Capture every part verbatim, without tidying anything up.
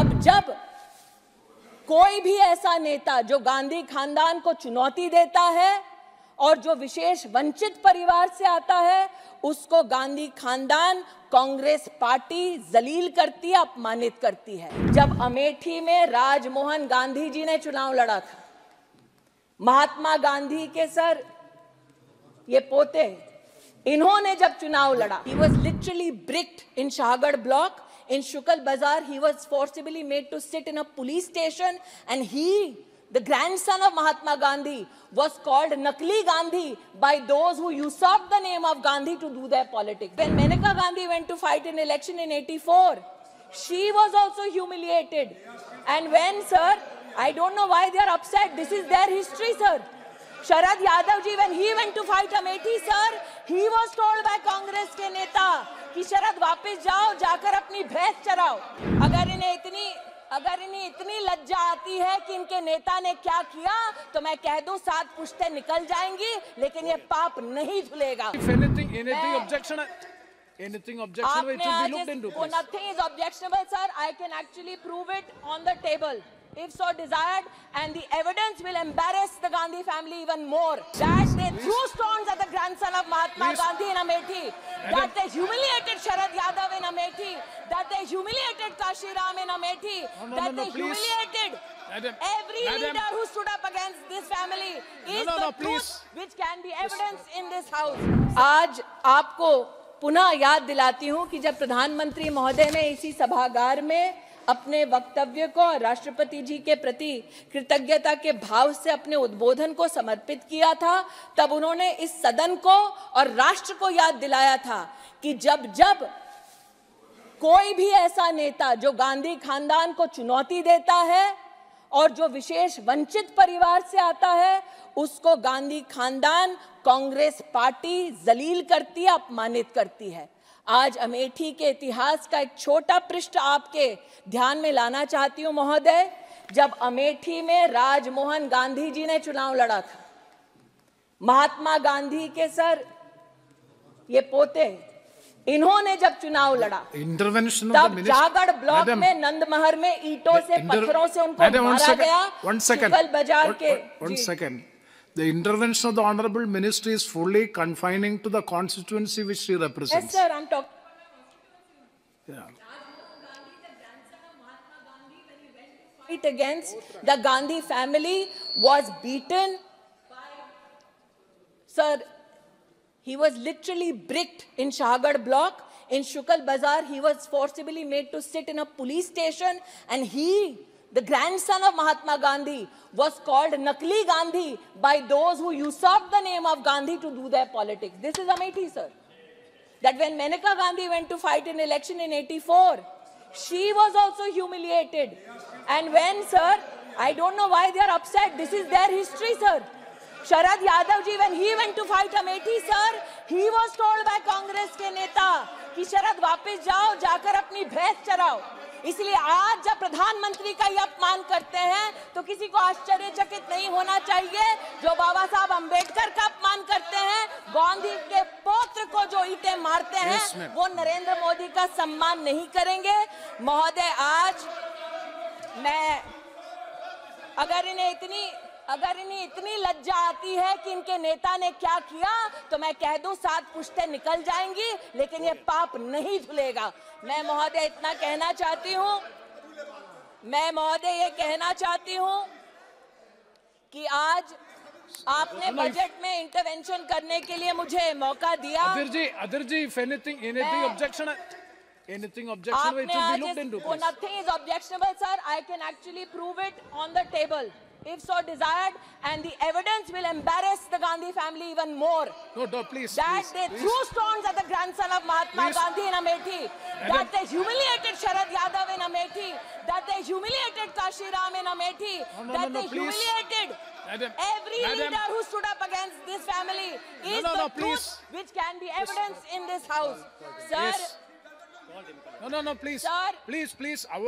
जब जब कोई भी ऐसा नेता जो गांधी खानदान को चुनौती देता है और जो विशेष वंचित परिवार से आता है, उसको गांधी खानदान, कांग्रेस पार्टी जलील करती है, अपमानित करती है। जब अमेठी में राजमोहन गांधी जी ने चुनाव लड़ा था, महात्मा गांधी के सर ये पोते, इन्होंने जब चुनाव लड़ा, he was literally bricked in Shahgarh block. In Shukal Bazaar, he was forcibly made to sit in a police station, and he, the grandson of Mahatma Gandhi, was called Nakli Gandhi by those who usurped the name of Gandhi to do their politics. When Maneka Gandhi went to fight an election in eighty-four, she was also humiliated. And when, sir, I don't know why they are upset. This is their history, sir. Sharad Yadav ji, when he went to fight Amethi, sir, he was told by Congress के नेता कि शरद वापस जाओ, जाकर अपनी भैंस चराओ। अगर इन्हें इतनी अगर इन्हें इतनी लज्जा आती है कि इनके नेता ने क्या किया, तो मैं कह दूं सात पुश्तें निकल जाएंगी, लेकिन ये पाप नहीं धुलेगा। Anything, anything objection? Anything objectionable? It should be looked into. Oh, nothing is objectionable, sir. I can actually prove it on the table, if so desired, and the evidence will embarrass the Gandhi family even more. That they threw stones at the grandson of Mahatma Please. Gandhi in Amethi, Madam. that they humiliated Sharad Yadav in Amethi, that they humiliated Kashi Ram in Amethi, No, no, that no, no, they please. humiliated Madam. every Madam. leader who stood up against this family is no, no, the please. truth which can be evidence in this house. आज आपको पुनः याद दिलाती हूं कि जब प्रधानमंत्री महोदय ने इसी सभागार में अपने वक्तव्य को राष्ट्रपति जी के प्रति कृतज्ञता के भाव से अपने उद्बोधन को समर्पित किया था, तब उन्होंने इस सदन को और राष्ट्र को याद दिलाया था कि जब जब कोई भी ऐसा नेता जो गांधी खानदान को चुनौती देता है और जो विशेष वंचित परिवार से आता है, उसको गांधी खानदान, कांग्रेस पार्टी जलील करती है, अपमानित करती है। आज अमेठी के इतिहास का एक छोटा पृष्ठ आपके ध्यान में लाना चाहती हूं महोदय। जब अमेठी में राजमोहन गांधी जी ने चुनाव लड़ा था, महात्मा गांधी के सर ये पोते, इन्होंने जब चुनाव लड़ा, Intervention तब जागड़ ब्लॉक में नंदमहर में ईंटों से, पत्थरों से उनको मारा गया। One second. शुक्ल बाजार के One second. The intervention of the Honorable Minister is fully confining to the constituency which she represents. Yes, sir, I'm talking. Yeah. Fight against the Gandhi family was beaten. Sir, he was literally bricked in Shahgarh block. In Shukal Bazaar, he was forcibly made to sit in a police station, and he, the grandson of Mahatma Gandhi, was called Nakli Gandhi by those who usurped the name of Gandhi to do their politics. This is Amethi, sir. That when Maneka Gandhi went to fight an election in eighty-four, she was also humiliated. And when, sir, I don't know why they are upset. This is their history, sir. Sharad Yadav ji, when he went to fight Amethi, sir, he was told by Congress के नेता कि शरद वापस जाओ, जाकर अपनी भैंस चराओ। इसलिए आज जब प्रधानमंत्री का ये अपमान करते हैं, तो किसी को आश्चर्यचकित नहीं होना चाहिए। जो बाबा साहब अंबेडकर का अपमान करते हैं, गांधी के पौत्र को जो ईंटें मारते हैं, yes, वो नरेंद्र मोदी का सम्मान नहीं करेंगे। महोदय, आज मैं अगर इन्हें इतनी अगर इन्हें इतनी लज्जा आती है कि इनके नेता ने क्या किया, तो मैं कह दूं सात पुश्तें निकल जाएंगी, लेकिन ये पाप नहीं धुलेगा। मैं महोदय इतना कहना चाहती हूं मैं महोदय ये कहना चाहती हूं कि आज आपने बजट में इंटरवेंशन करने के लिए मुझे मौका दिया। Adhir ji, Adhir ji, if anything, anything objection, anything objectionable, it should be looked into. Oh, nothing is objectionable, sir. I can actually prove it on the table, if so desired, and the evidence will embarrass the Gandhi family even more. No, no, please. That please, they please. threw stones at the grandson of Mahatma Please. Gandhi in Amethi, Madam. that they humiliated Sharad Yadav in Amethi, that they humiliated Kashi Ram in Amethi, No, no, that no, no, they please. humiliated Madam. every Madam. leader who stood up against this family is no, the no, truth please. which can be evidence in this house. Sir, Yes. No, no, no, please. Sir. Please, please, avoid.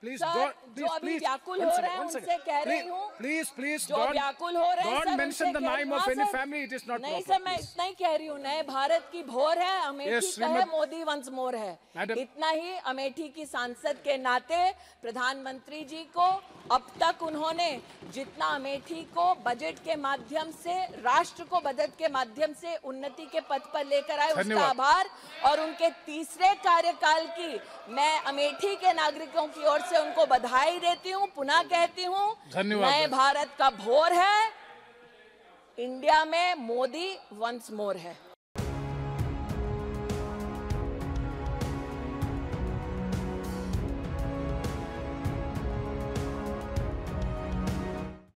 please sir, don't, जो please, अभी please, व्याकुल one हो second, रहे हैं one उनसे second. कह रही Please, हूँ, Please, please, जो don't, व्याकुल हो रहे हैं don't सर, mention उनसे the कह name रही of हूँ, any हाँ, sir. family, it is not नहीं proper, सर, मैं please. इतना ही कह रही हूँ, नए भारत की भोर है, अमेठी Yes, कहे, श्रीमती- मोदी वंस मोर है। Madam- इतना ही अमेठी की सांसद के नाते प्रधानमंत्री जी को अब तक उन्होंने जितना अमेठी को बजट के माध्यम से, राष्ट्र को बजट के माध्यम से उन्नति के पथ पर लेकर आए, उसका धन्यवाद। आभार। और उनके तीसरे कार्यकाल की मैं अमेठी के नागरिकों की ओर से उनको बधाई देती हूँ, पुनः कहती हूँ, धन्यवाद। नए भारत का भोर है, इंडिया में मोदी वंस मोर है।